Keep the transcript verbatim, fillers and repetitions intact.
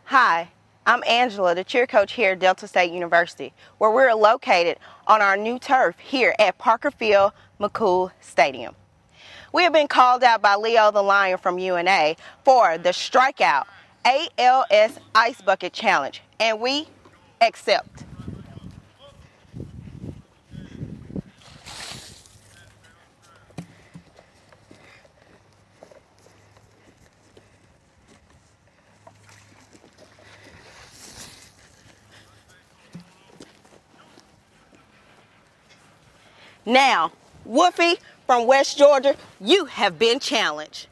Hi, I'm Angela, the cheer coach here at Delta State University, where we're located on our new turf here at Parker Field McCool Stadium. We have been called out by Leo the Lion from U N A for the Strikeout A L S Ice Bucket Challenge, and we accept. Now, Wolfie from West Georgia, you have been challenged.